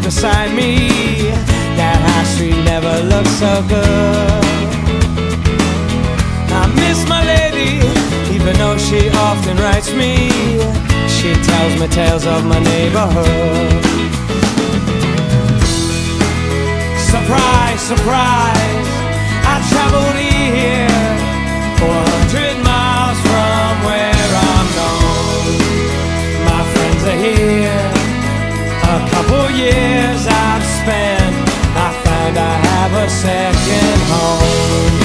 beside me. That high street never looked so good. I miss my lady, even though she often writes me. She tells me tales of my neighborhood. Surprise, surprise, I traveled here 400 miles from where I'm known. My friends are here, a couple years I've spent. I found I have a second home.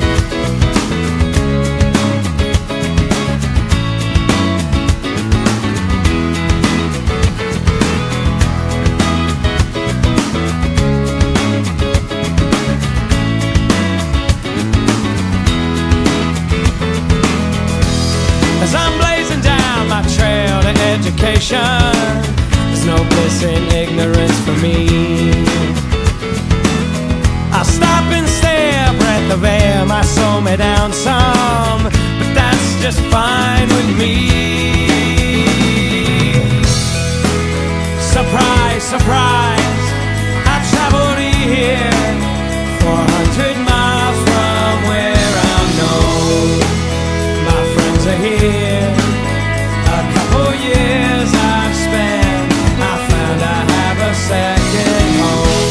As I'm blazing down my trail to education, there's no bliss in ignorance for me. I'll stop and stare, a breath of air might slow me down some, but that's just fine with me. Surprise, surprise, I've traveled here 400 miles from where I'm known. My friends are here, a couple years I've spent. I found I have a second home.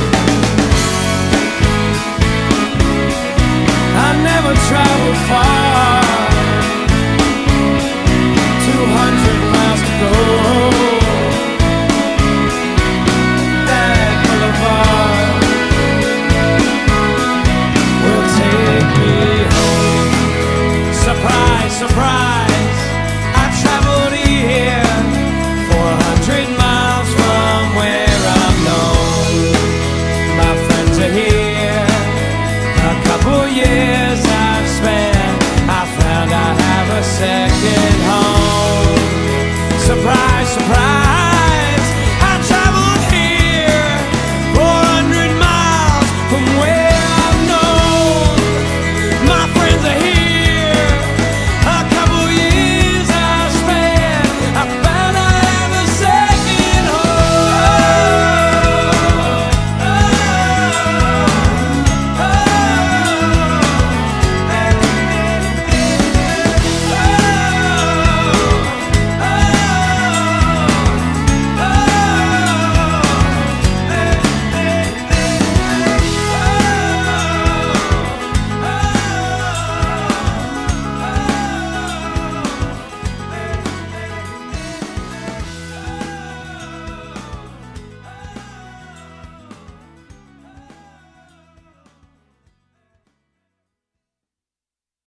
Traveled far,